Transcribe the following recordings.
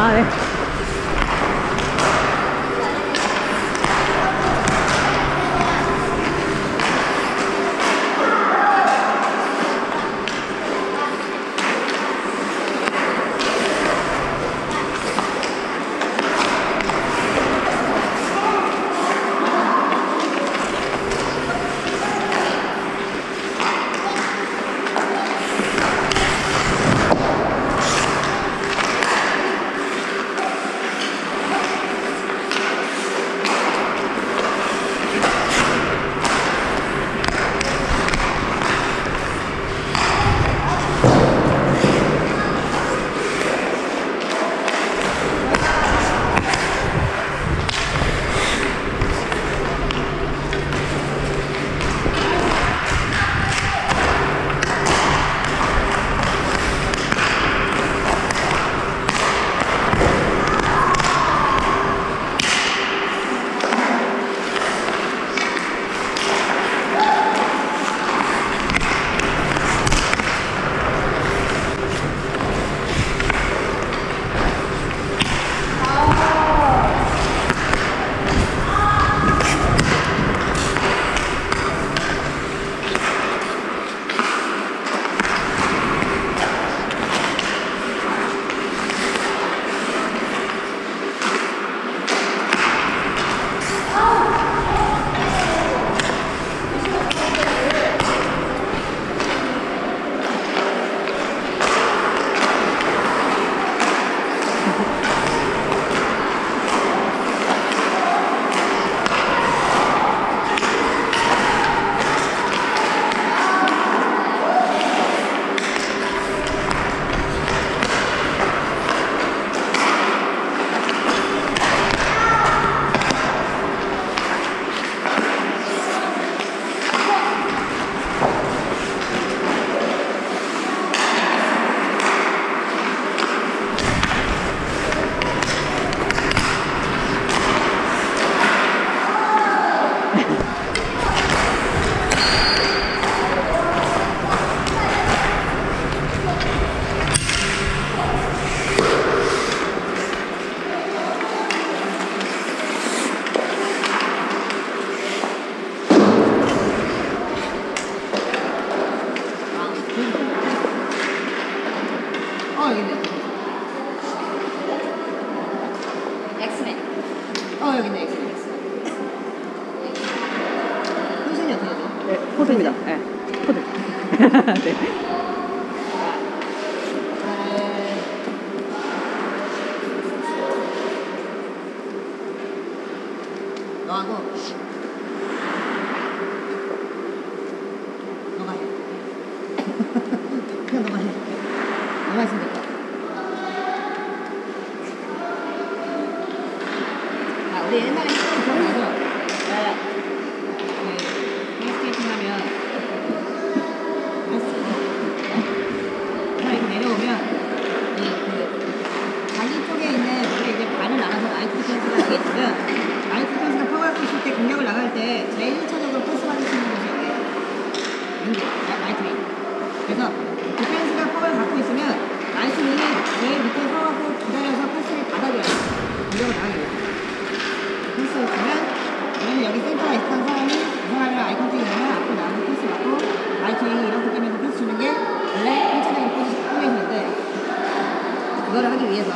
아, 네. 엑스맨. 여기 있네, 엑스맨. 포지션이 어떻게 되죠? 네, 포드입니다. 네, 포드. 네. 너하고 너가 해. 그냥 너가 해. 너가 했으면 될까? 우리 옛날에 기억나죠? 페이스케이팅 하면 이렇게 내려오면 자기 쪽에 있는 원래 이제 발을 나가서 라이트 디펜스가 되게 있으면 라이트 디펜스가 퍼가고 있을 때 공격을 나갈 때 제일 1차적으로 패스 받을 수 있는 곳이 여기에요. 라이트 윙. 그래서 디펜스가 퍼를 갖고 있으면 라이트 윙이 제일 밑에 서갖고 기다려서 패스를 받아줘야 돼요. 공격을 나가기 위해서. 패스를 주면 왜냐면 여기 센터에 있던 사람이 이 사람이랑 아이 컨택이 되면 앞으로 나가서 패스 받고 라이트 윙이 이렇게 되면서 패스 주는 게 원래 1차적인 포메이션인데 그거를 하기 위해서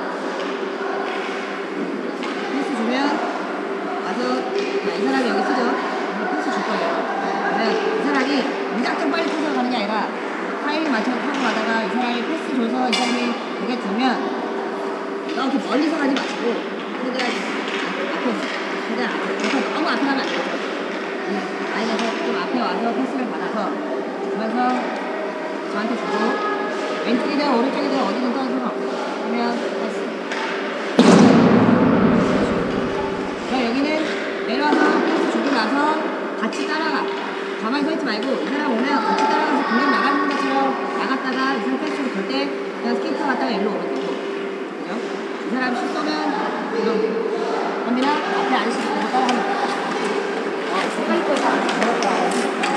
패스 주면 와서 이 사람이 여기 쓰죠. 패스 줄 거예요. 그러면 이 사람이 무작정 빨리 패스를 가는 게 아니라 타이밍 맞춰서 타고 가다가 이 사람이 패스 줘서 이 사람이 여기에 두면 이렇게 멀리서 가지 마시고 그냥 너무 앞에 가면 안 되죠. 라인에서 좀 앞에 와서 패스를 받아서 주면서 저한테 주고 왼쪽이든 오른쪽이든 어디든 떠도 상관없어요. 그러면 패스. 그럼 여기는 내려와서 패스 주고 나서 같이 따라가. 가만히 서 있지 말고 이 사람 오면 같이 따라가서 공격 나가는 것처럼 나갔다가 이 사람 패스로 돌 때 그냥 스케이트 갔다가 일로 오면 되고 그죠? 이 사람 슛 쏘면 이런 갑니다. 앞에 아저씨 보고 따라하면 돼요. 스파이크 다 배웠다.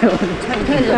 오늘. 잘 못하겠죠?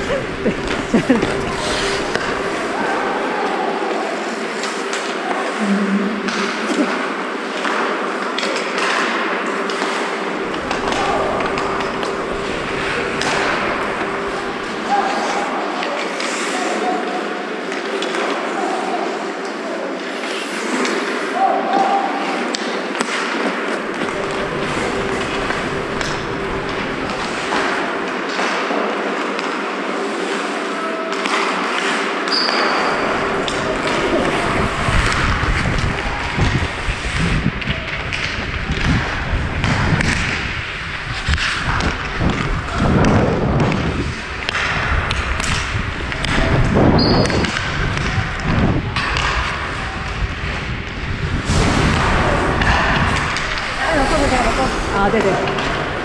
아, 네네.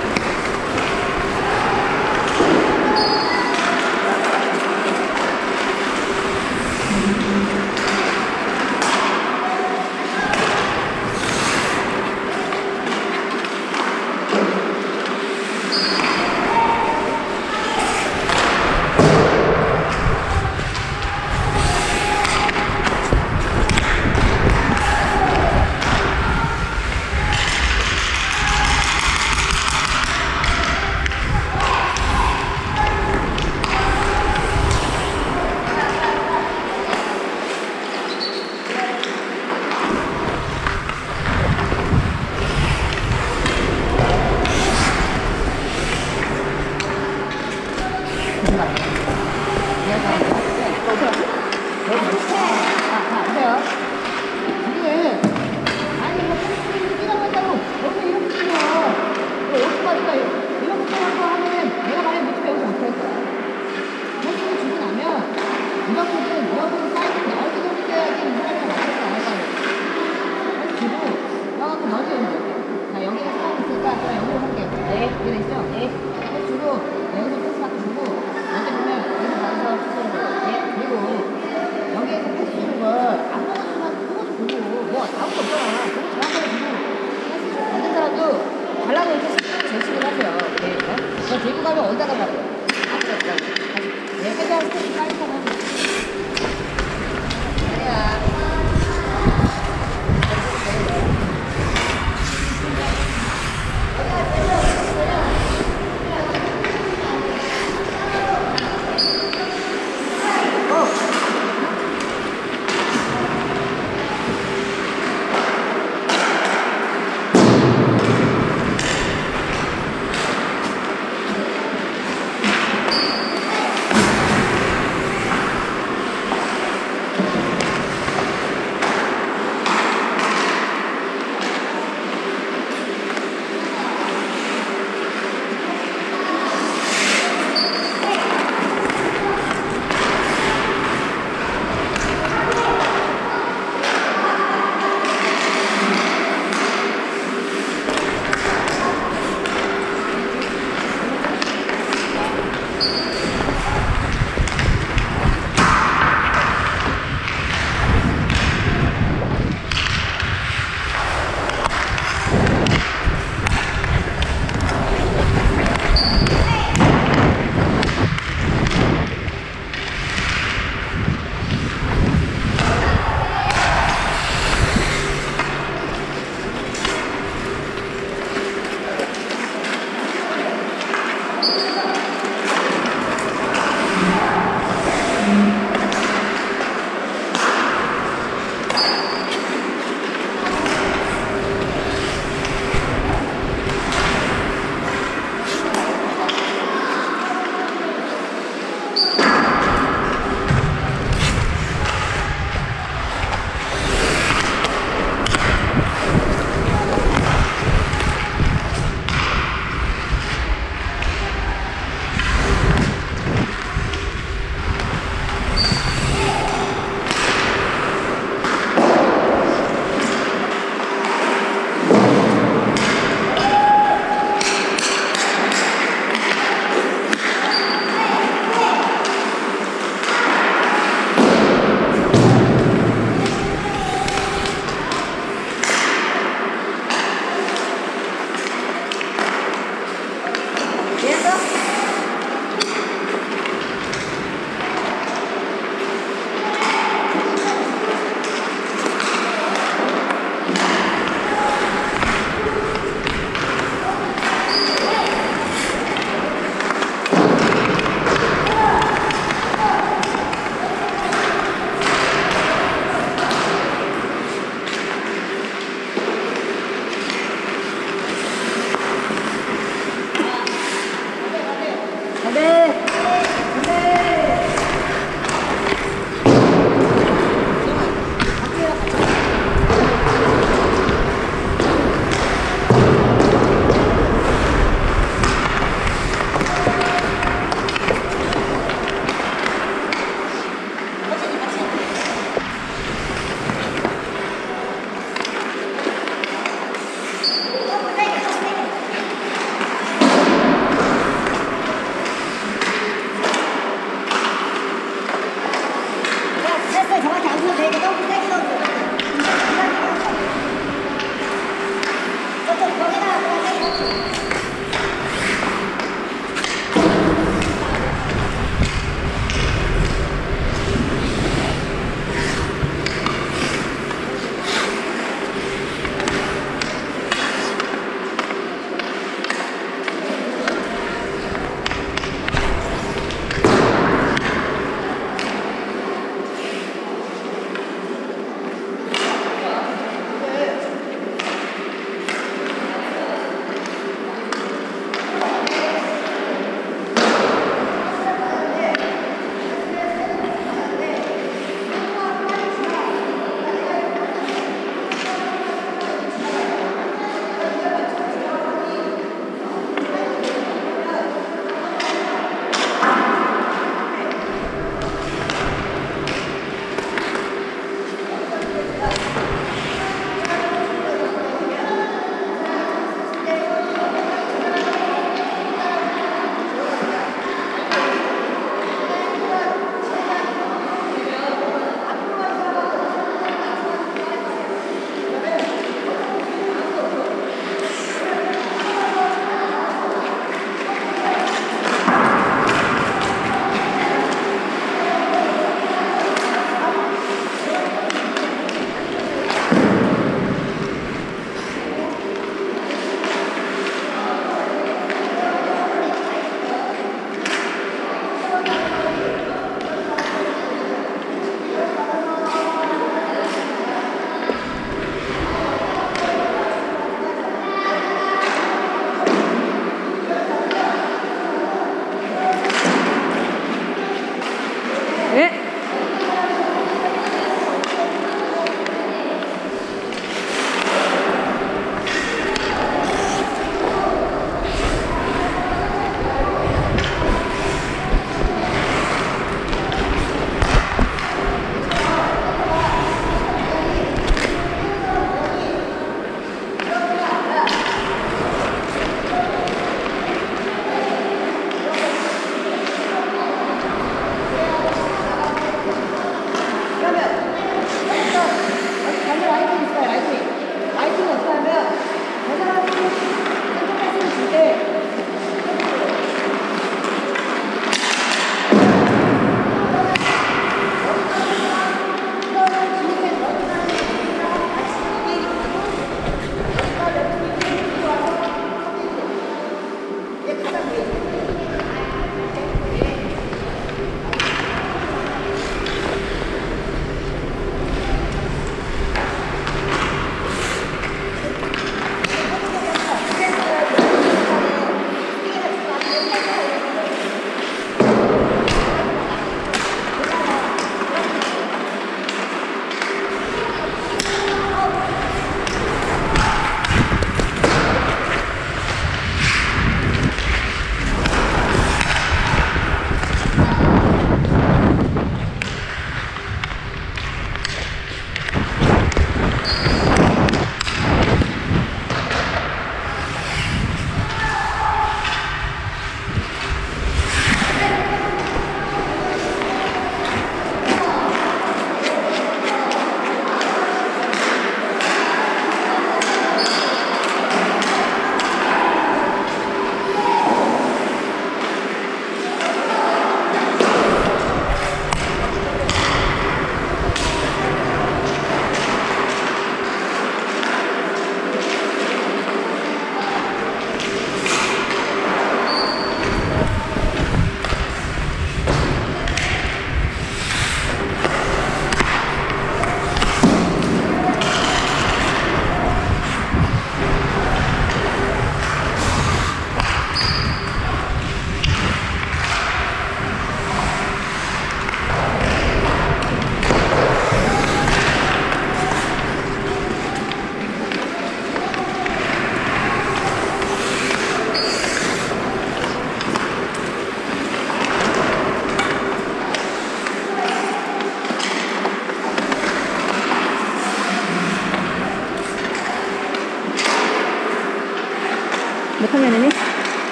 달라고 이렇게 제시를 하세요. 네. 저 들고 가면 어디다 가려고요? 네, 해당 스테이지 빨리 하면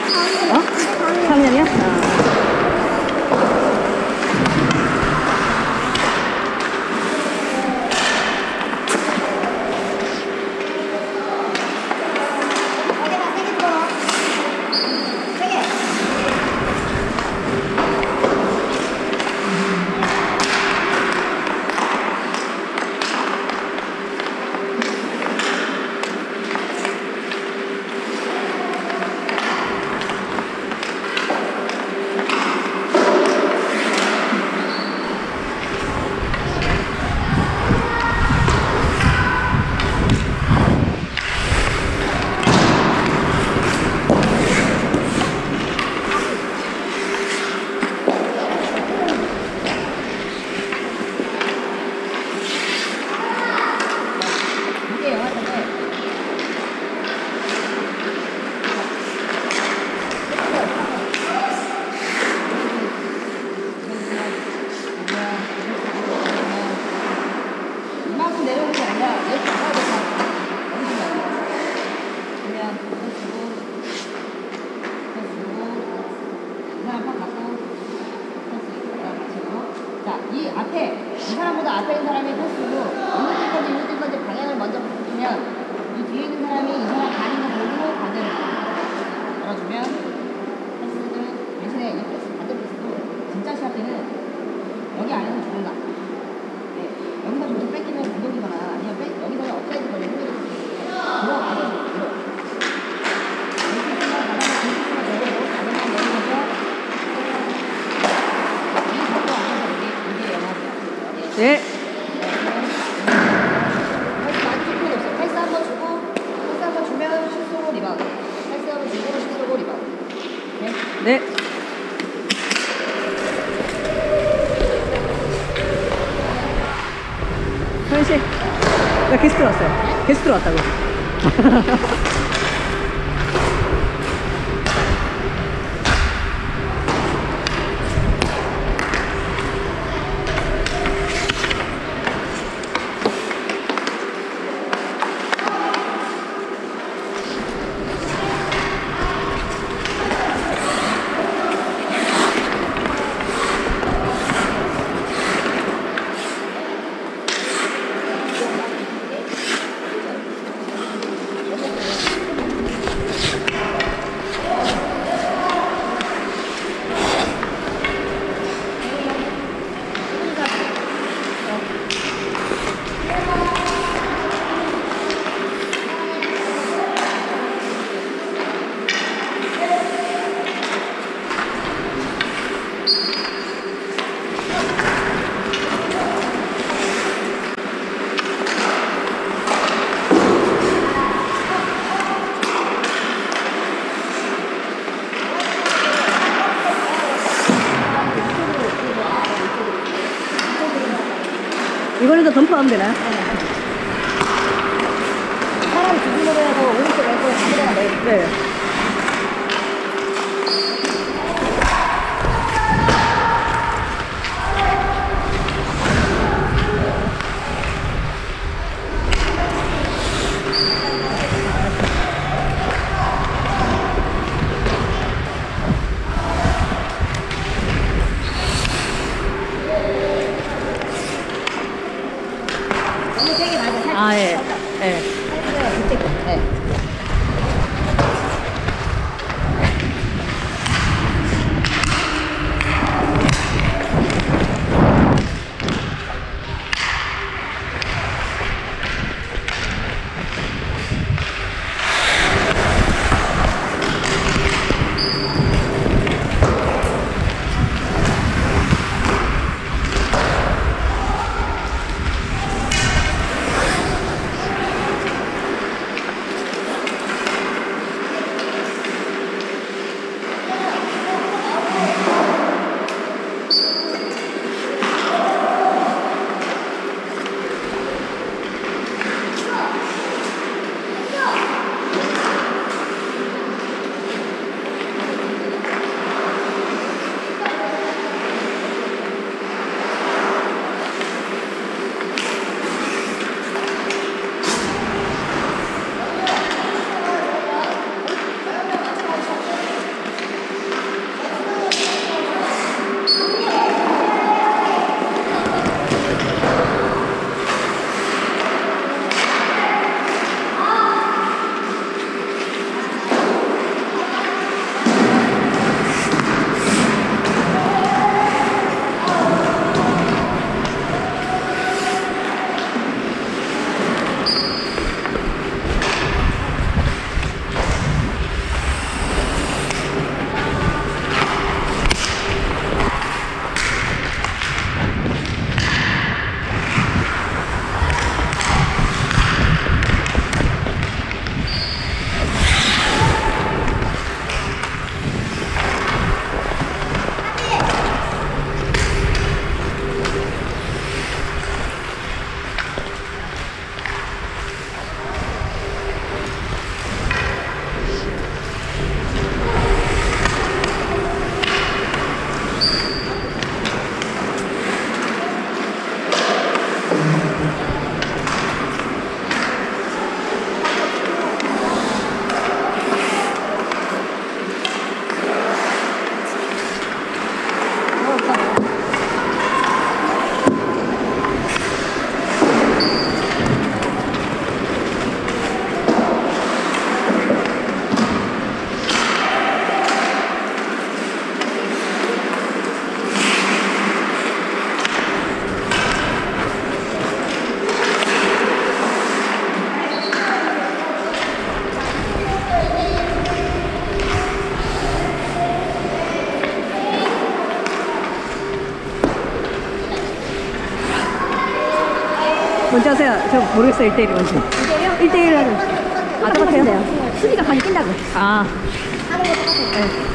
4학년. 어? 4학년이야? 어깨가 세게 들어. 세게. 이게 영화인데 이만큼 내려오는 게 아니라 이렇게 가야 돼. 그냥 해주고 이 사람 팍 갖고 자, 이 앞에 이 사람보다 앞에 있는 사람이 패스로 이거 뛸 건지 방향을 먼저 바꾸면 이 뒤에 있는 사람이 이 사람 가는 거 보고 반대로 열어주면 패스를 대신에 이 패스 반대 패스도 진짜 시합 때는 여기 안에서 좋은가? 네, 여기서 저기 뺏기면 공격이거나 아니면 여기서 업사이드 걸리는 힘들어 들어가서 들어. 이렇게 해서 바닥에 공격수가 되고 가능한 내리면서 이 각도 안에서 이게 영화죠. 네. 패스 많이 줄 필요 없어. 패스 한번 주고, 패스 한번 주면 슛 쏘고 리바운드. 패스 한번 주고, 슛 쏘고 리바운드. 네? 네. 서현 씨, 나 게스트 왔어요. 게스트 왔다고. 이거는 더 덤프하면 되나? 사람 기준으로 해서 오른쪽 왼쪽 반대가 내. 네. 너무 세게 맞아. 살짝. 아, 예. 예. 살짝 밑에 거. 네. 먼저 하세요. 저 모르겠어요. 1대1이 뭔지. 1대1 하죠. 아, 똑같아요? 수비가 많이 뛴다고. 아. 하는 거 똑같아요. 네.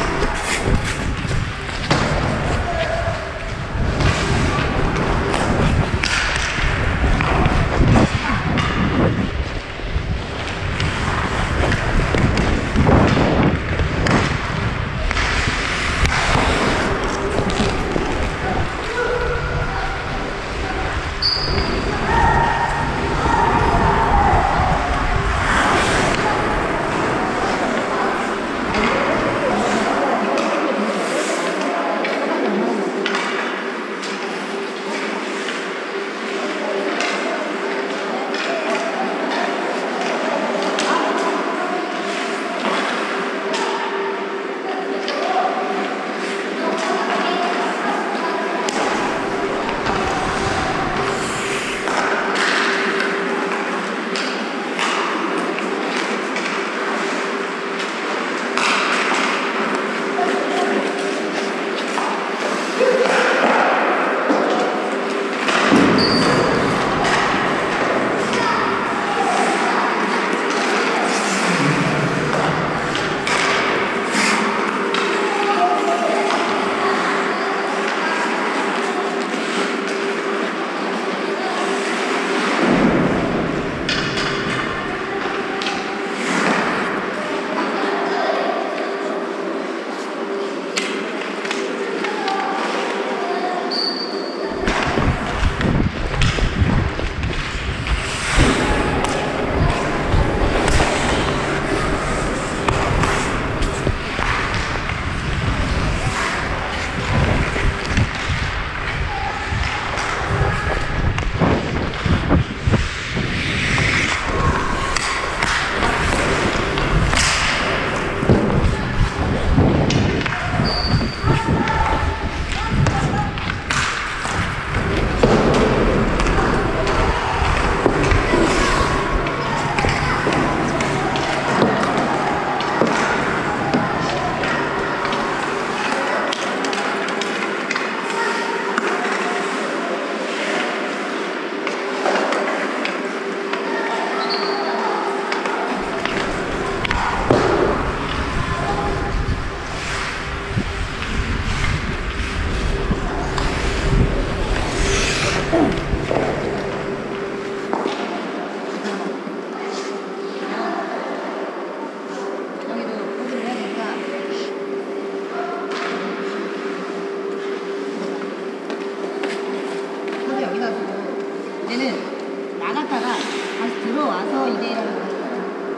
얘는 나갔다가 다시 들어와서 2대1 하는 거 하시거든요.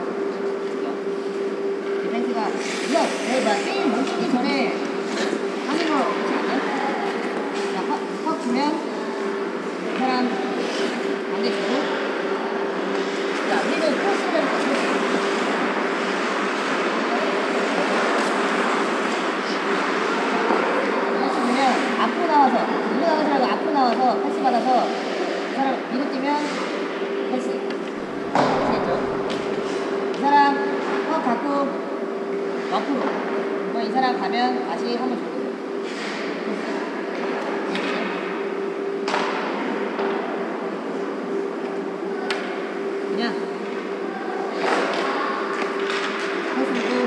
디펜스가 이거 나 게임 멈추기 전에 하는 거 그렇지 않아요? 자, 턱 주면 그 사람 반대 주고 자, 우리는 크로스를 크로스 앞으로 나와서 뒤로 나가지 말고 앞으로 나와서 패스 받아서 이 사람 뒤로 뛰면 패스 아시겠죠? 이 사람 턱 갖고 옆으로 그럼 이 사람 가면 다시 한번 줘요. 그냥 패스 주고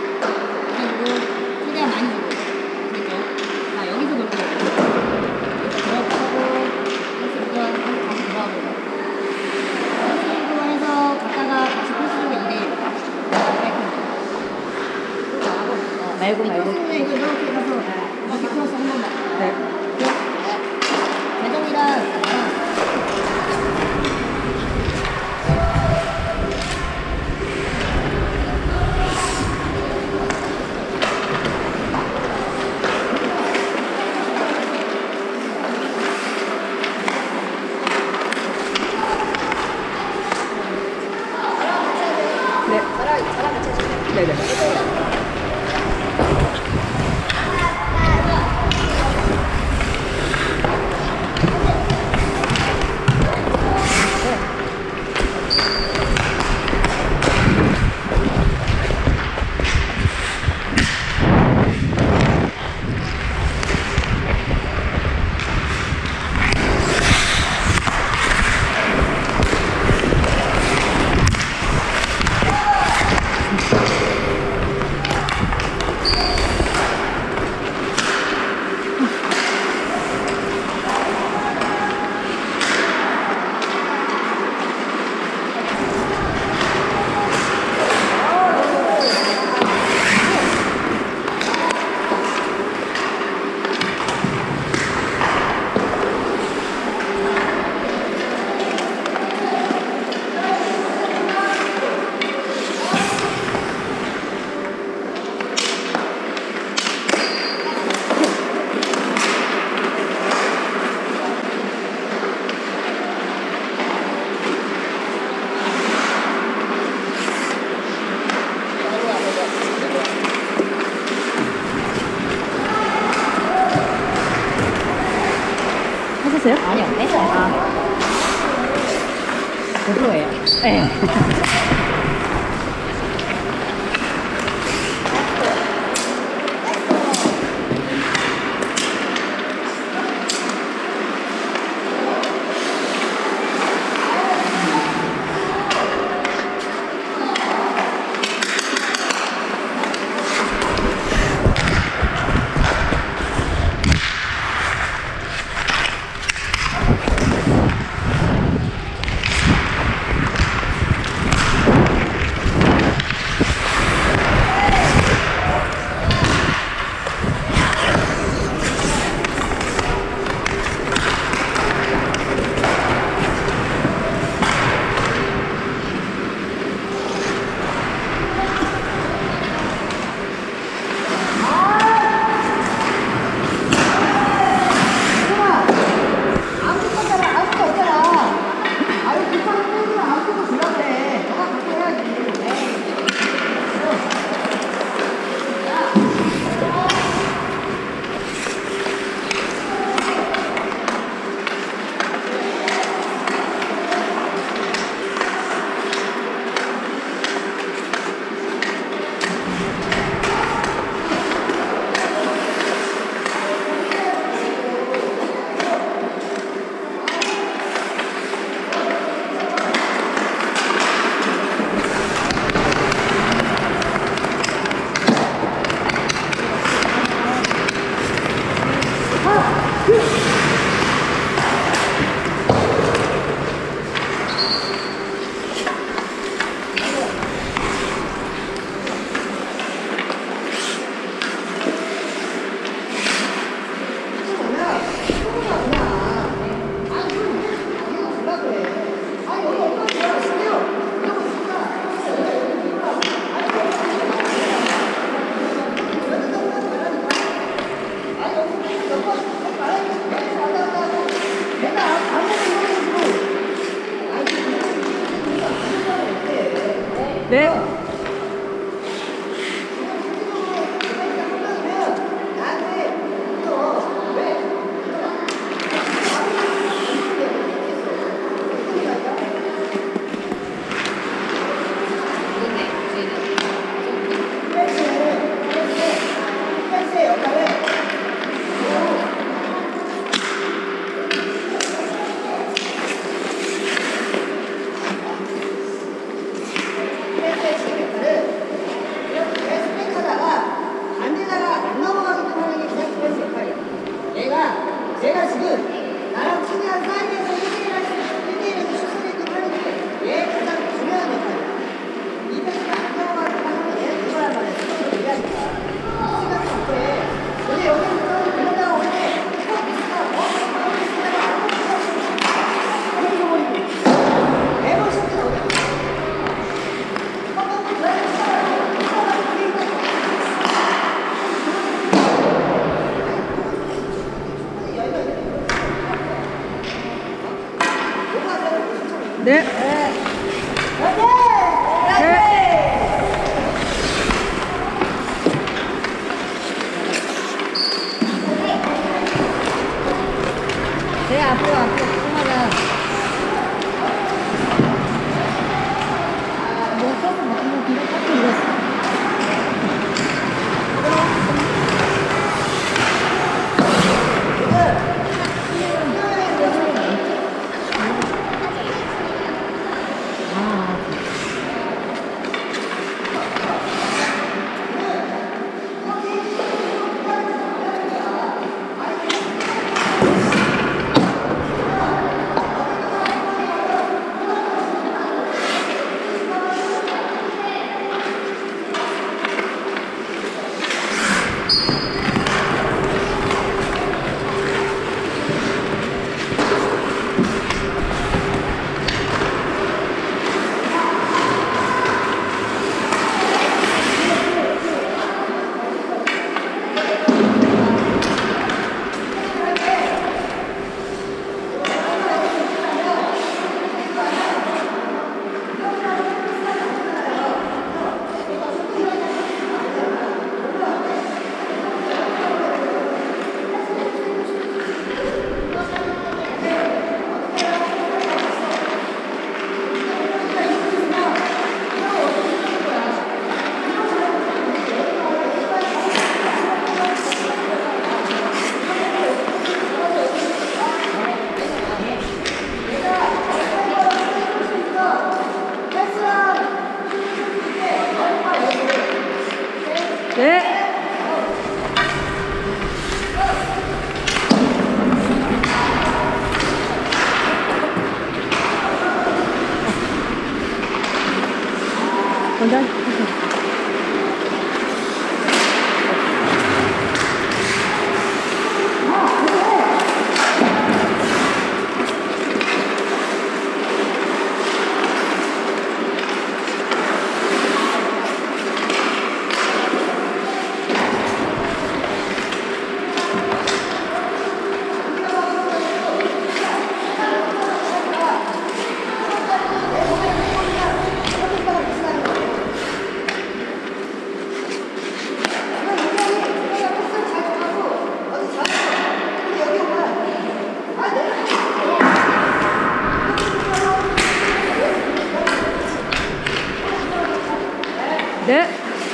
최대한 많이 주고 아시겠죠? 자 여기서 놀고 들어가고 패스 주고 다시 돌아오고 패스 주고 해서 갔다가 다시 패스 주고 2대1 말고 이거 이렇게 가서 이렇게 크로스 한 번만 네. 대정이랑 네네. 하셨어요? 아니요, 뺐어요. 고프로예요. 네. 네. 먼저. 네.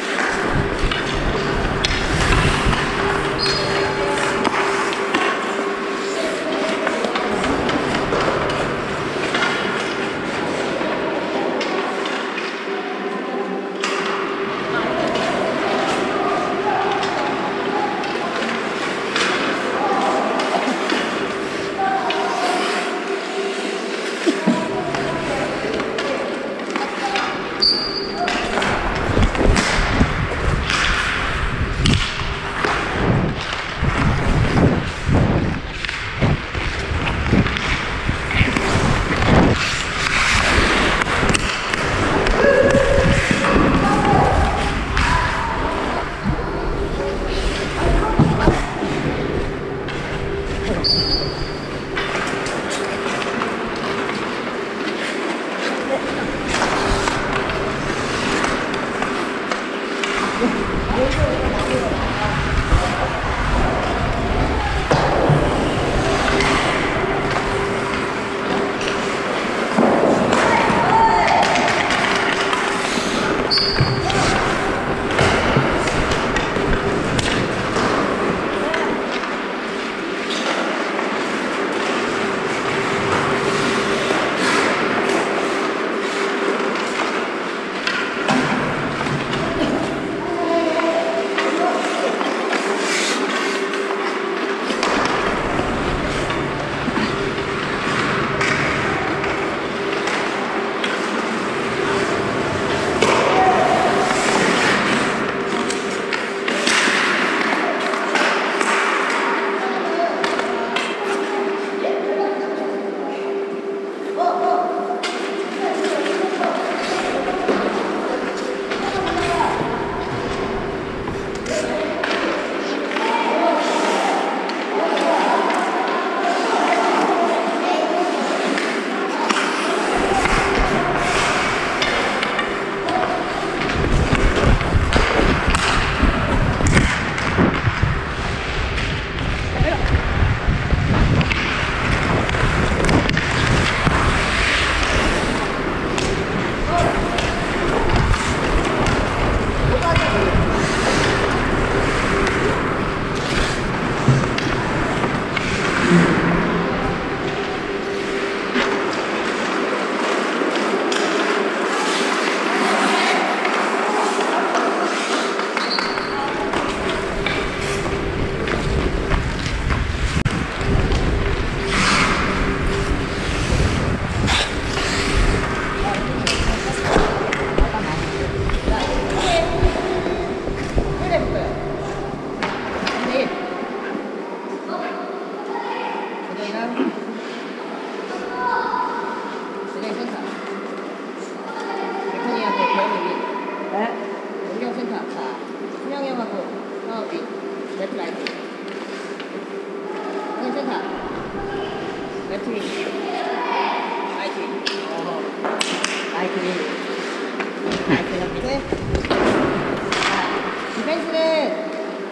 디펜스는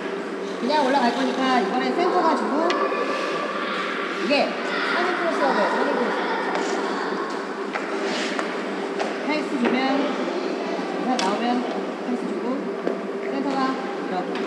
그냥 올라갈 거니까 이번엔 센터 가지고 이게 선임 크로스가 돼요. 선임 크로스. 패스 주면 나오면 패스 주고 센터가 이렇게